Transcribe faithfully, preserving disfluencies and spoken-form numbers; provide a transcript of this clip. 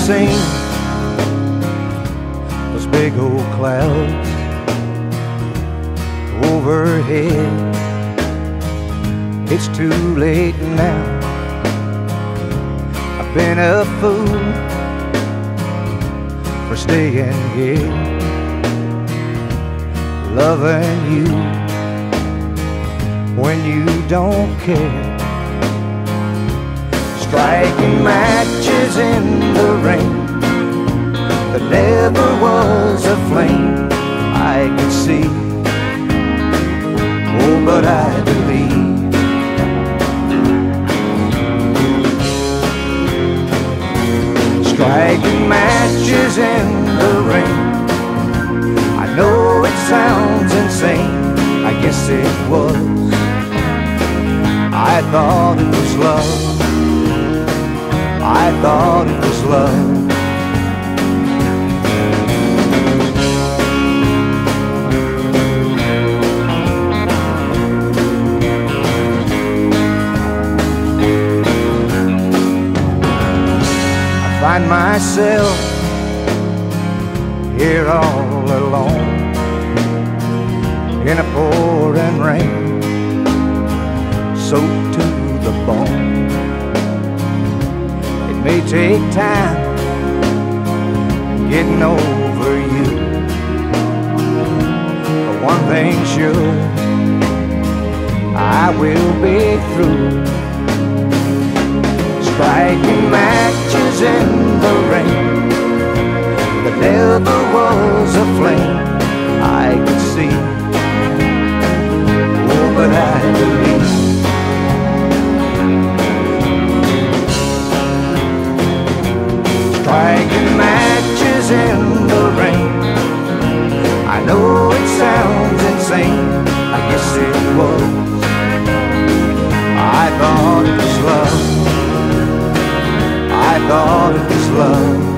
seen those big old clouds overhead. It's too late now. I've been a fool for staying here, loving you when you don't care. Striking matches in the rain. There never was a flame I could see. Oh, but I believe. Striking matches in the rain. I know it sounds insane. I guess it was. I thought it was love. I thought it was love. I find myself here all alone in a pouring rain, soaked to the bone. It may take time getting over you, but one thing's sure, I will be through. Striking matches in the rain. There never was a flame I could see. Oh, but I believe. Striking matches in the rain. I know it sounds insane. I guess it was. I thought it was love. I thought it was love.